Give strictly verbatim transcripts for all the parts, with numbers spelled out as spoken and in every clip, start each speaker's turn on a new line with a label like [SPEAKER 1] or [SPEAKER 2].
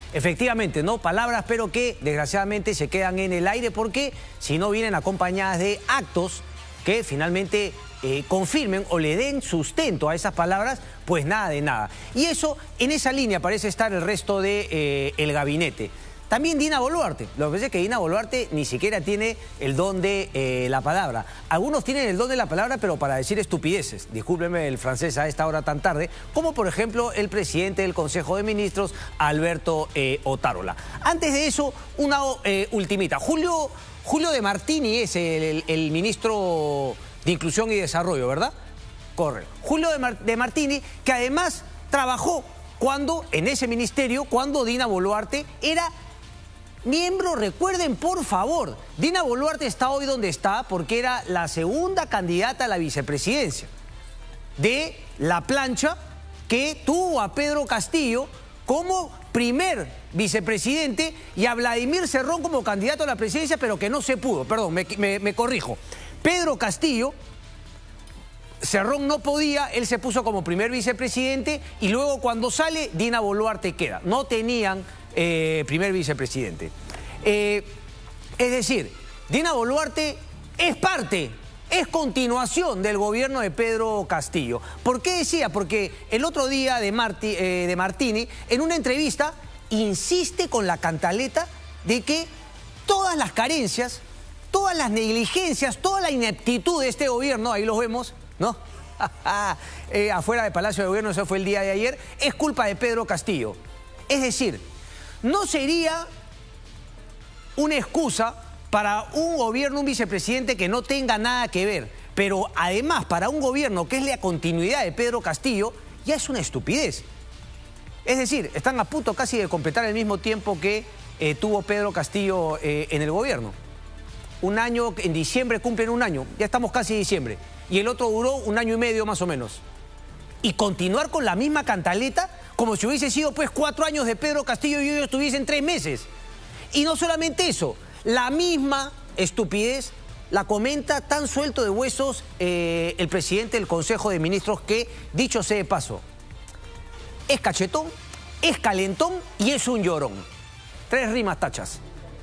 [SPEAKER 1] Efectivamente, ¿no? Palabras, pero que desgraciadamente se quedan en el aire porque si no vienen acompañadas de actos que finalmente eh, confirmen o le den sustento a esas palabras, pues nada de nada. Y eso, en esa línea parece estar el resto del de, eh, gabinete. También Dina Boluarte. Lo que pasa es que Dina Boluarte ni siquiera tiene el don de eh, la palabra. Algunos tienen el don de la palabra, pero para decir estupideces. Discúlpeme el francés a esta hora tan tarde. Como por ejemplo el presidente del Consejo de Ministros, Alberto eh, Otárola. Antes de eso, una eh, ultimita. Julio, Julio de Martini es el, el, el ministro de Inclusión y Desarrollo, ¿verdad? Corre. Julio de, Mar, de Martini, que además trabajó cuando, en ese ministerio, cuando Dina Boluarte era miembro. Recuerden, por favor, Dina Boluarte está hoy donde está porque era la segunda candidata a la vicepresidencia de la plancha que tuvo a Pedro Castillo como primer vicepresidente y a Vladimir Cerrón como candidato a la presidencia, pero que no se pudo. Perdón, me, me, me corrijo. Pedro Castillo, Cerrón no podía, él se puso como primer vicepresidente y luego cuando sale, Dina Boluarte queda. No tenían eh, primer vicepresidente. Eh, es decir, Dina Boluarte es parte, es continuación del gobierno de Pedro Castillo. ¿Por qué decía? Porque el otro día de, Marti, eh, de Martini, en una entrevista, insiste con la cantaleta de que todas las carencias, todas las negligencias, toda la ineptitud de este gobierno, ahí los vemos, ¿no? eh, afuera del Palacio de Gobierno, eso fue el día de ayer, es culpa de Pedro Castillo. Es decir, no sería una excusa para un gobierno, un vicepresidente que no tenga nada que ver, pero además para un gobierno que es la continuidad de Pedro Castillo, ya es una estupidez. Es decir, están a punto casi de completar el mismo tiempo que eh, tuvo Pedro Castillo eh, en el gobierno. Un año, en diciembre cumplen un año, ya estamos casi en diciembre. Y el otro duró un año y medio más o menos. Y continuar con la misma cantaleta como si hubiese sido pues cuatro años de Pedro Castillo y ellos estuviesen tres meses. Y no solamente eso, la misma estupidez la comenta tan suelto de huesos eh, el presidente del Consejo de Ministros que, dicho sea de paso, es cachetón, es calentón y es un llorón. Tres rimas tachas.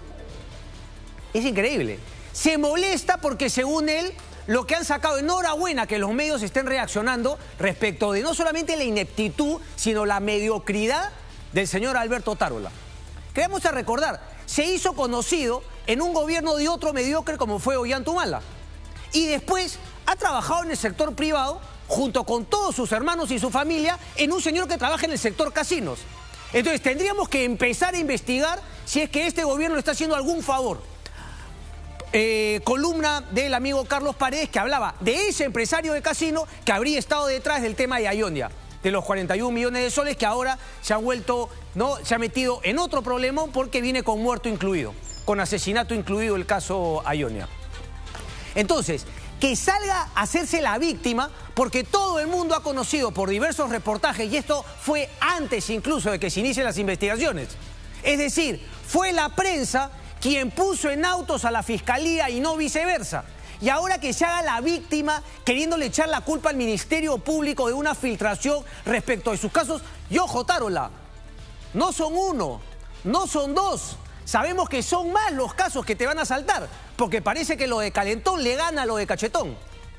[SPEAKER 1] Es increíble. Se molesta porque según él, lo que han sacado, enhorabuena que los medios estén reaccionando respecto de no solamente la ineptitud, sino la mediocridad del señor Alberto Otárola. Queremos recordar, se hizo conocido en un gobierno de otro mediocre como fue Ollanta-Humala. Y después ha trabajado en el sector privado, junto con todos sus hermanos y su familia, en un señor que trabaja en el sector casinos. Entonces tendríamos que empezar a investigar si es que este gobierno le está haciendo algún favor. Eh, columna del amigo Carlos Paredes que hablaba de ese empresario de casino que habría estado detrás del tema de Ayonia, de los cuarenta y un millones de soles que ahora se ha vuelto, ¿no? Se ha metido en otro problema porque viene con muerto incluido, con asesinato incluido el caso Ayonia. Entonces, que salga a hacerse la víctima porque todo el mundo ha conocido por diversos reportajes, y esto fue antes incluso de que se inicien las investigaciones. Es decir, fue la prensa quien puso en autos a la fiscalía y no viceversa. Y ahora que se haga la víctima queriéndole echar la culpa al Ministerio Público de una filtración respecto de sus casos. Y ojo, Otárola, no son uno, no son dos. Sabemos que son más los casos que te van a saltar, porque parece que lo de calentón le gana a lo de cachetón.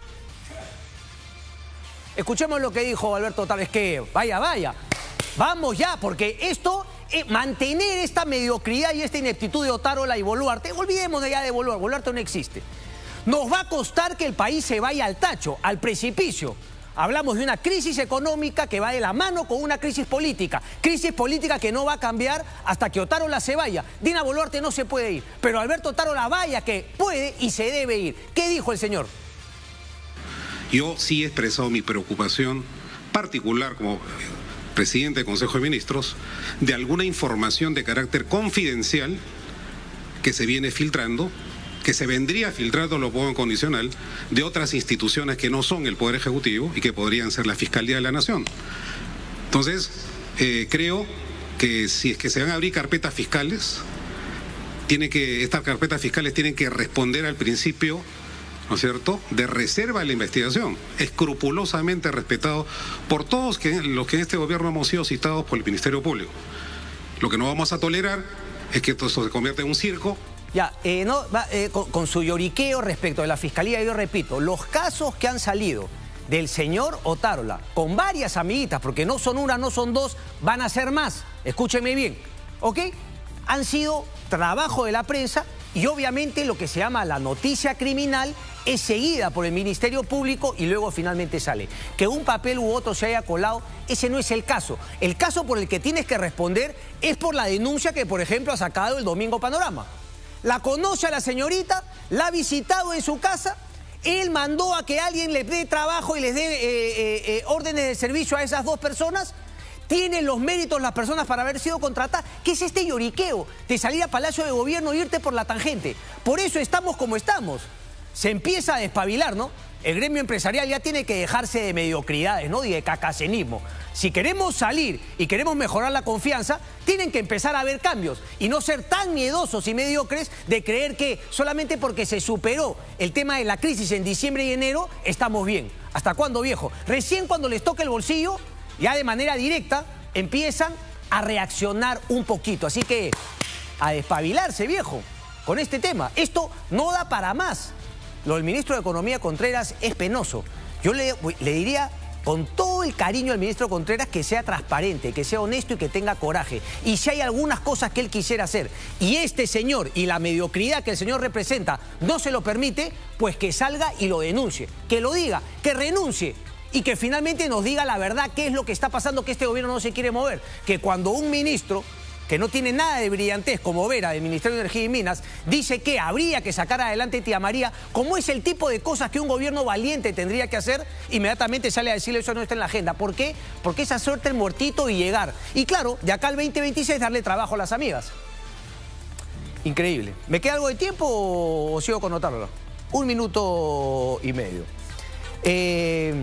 [SPEAKER 1] Escuchemos lo que dijo Alberto Otárola. Es que vaya, vaya, vamos ya, porque esto... Eh, mantener esta mediocridad y esta ineptitud de Otárola y Boluarte, olvidemos de ya de Boluarte, Boluarte no existe. Nos va a costar que el país se vaya al tacho, al precipicio. Hablamos de una crisis económica que va de la mano con una crisis política. Crisis política que no va a cambiar hasta que Otárola se vaya. Dina Boluarte no se puede ir, pero Alberto Otárola vaya que puede y se debe ir. ¿Qué dijo el señor?
[SPEAKER 2] Yo sí he expresado mi preocupación particular como presidente del Consejo de Ministros, de alguna información de carácter confidencial que se viene filtrando, que se vendría filtrando, lo pongo en condicional, de otras instituciones que no son el Poder Ejecutivo y que podrían ser la Fiscalía de la Nación. Entonces, eh, creo que si es que se van a abrir carpetas fiscales, tiene que, estas carpetas fiscales tienen que responder al principio, ¿no es cierto?, de reserva de la investigación, escrupulosamente respetado por todos que, los que en este gobierno hemos sido citados por el Ministerio Público. Lo que no vamos a tolerar es que esto se convierta en un circo.
[SPEAKER 1] Ya, eh, no, va, eh, con, con su lloriqueo respecto de la Fiscalía, yo repito, los casos que han salido del señor Otárola con varias amiguitas, porque no son una, no son dos, van a ser más, escúchenme bien, ¿ok? Han sido trabajo de la prensa y obviamente lo que se llama la noticia criminal es seguida por el Ministerio Público y luego finalmente sale. Que un papel u otro se haya colado, ese no es el caso. El caso por el que tienes que responder es por la denuncia que, por ejemplo, ha sacado el Domingo Panorama. La conoce a la señorita, la ha visitado en su casa, él mandó a que alguien les dé trabajo y les dé eh, eh, eh, órdenes de servicio a esas dos personas. ¿Tienen los méritos las personas para haber sido contratadas? ¿Qué es este lloriqueo de salir a Palacio de Gobierno e irte por la tangente? Por eso estamos como estamos. Se empieza a despabilar, ¿no? El gremio empresarial ya tiene que dejarse de mediocridades, ¿no? Y de cacacenismo. Si queremos salir y queremos mejorar la confianza, tienen que empezar a haber cambios y no ser tan miedosos y mediocres de creer que solamente porque se superó el tema de la crisis en diciembre y enero, estamos bien. ¿Hasta cuándo, viejo? Recién cuando les toca el bolsillo, ya de manera directa, empiezan a reaccionar un poquito. Así que a despabilarse, viejo, con este tema. Esto no da para más. Lo del ministro de Economía, Contreras, es penoso. Yo le, le diría con todo el cariño al ministro Contreras que sea transparente, que sea honesto y que tenga coraje. Y si hay algunas cosas que él quisiera hacer y este señor y la mediocridad que el señor representa no se lo permite, pues que salga y lo denuncie, que lo diga, que renuncie y que finalmente nos diga la verdad qué es lo que está pasando, que este gobierno no se quiere mover. Que cuando un ministro que no tiene nada de brillantez como Vera del Ministerio de Energía y Minas, dice que habría que sacar adelante Tía María, como es el tipo de cosas que un gobierno valiente tendría que hacer, inmediatamente sale a decirle eso no está en la agenda. ¿Por qué? Porque es hacerte el muertito y llegar. Y claro, de acá al veinte veintiséis darle trabajo a las amigas. Increíble. ¿Me queda algo de tiempo o sigo con Otárola? Un minuto y medio. Eh,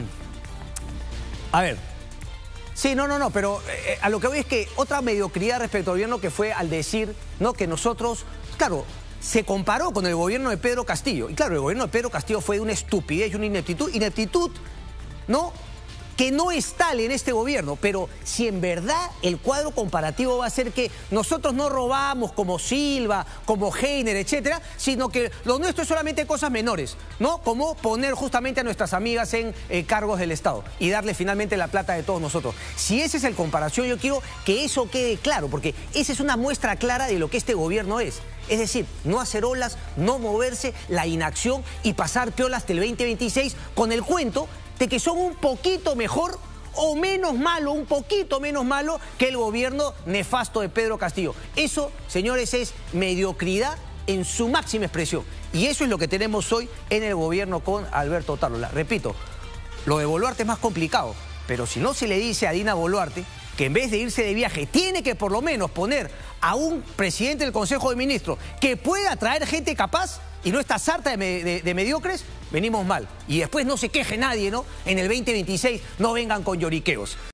[SPEAKER 1] a ver... Sí, no, no, no, pero eh, a lo que voy es que otra mediocridad respecto al gobierno que fue al decir, ¿no?, que nosotros, claro, se comparó con el gobierno de Pedro Castillo. Y claro, el gobierno de Pedro Castillo fue de una estupidez y una ineptitud, ineptitud, ¿no?, que no es tal en este gobierno, pero si en verdad el cuadro comparativo va a ser que nosotros no robamos como Silva, como Heiner, etcétera, sino que lo nuestro es solamente cosas menores, ¿no? Como poner justamente a nuestras amigas en eh, cargos del Estado y darle finalmente la plata de todos nosotros. Si ese es el comparación, yo quiero que eso quede claro, porque esa es una muestra clara de lo que este gobierno es. Es decir, no hacer olas, no moverse, la inacción y pasar piola hasta el veinte veintiséis con el cuento de que son un poquito mejor o menos malo, un poquito menos malo que el gobierno nefasto de Pedro Castillo. Eso, señores, es mediocridad en su máxima expresión. Y eso es lo que tenemos hoy en el gobierno con Alberto Otárola. Repito, lo de Boluarte es más complicado, pero si no se le dice a Dina Boluarte que en vez de irse de viaje tiene que por lo menos poner a un presidente del Consejo de Ministros que pueda traer gente capaz y no está sarta de, de, de mediocres, venimos mal. Y después no se queje nadie, ¿no? En el veinte veintiséis no vengan con lloriqueos.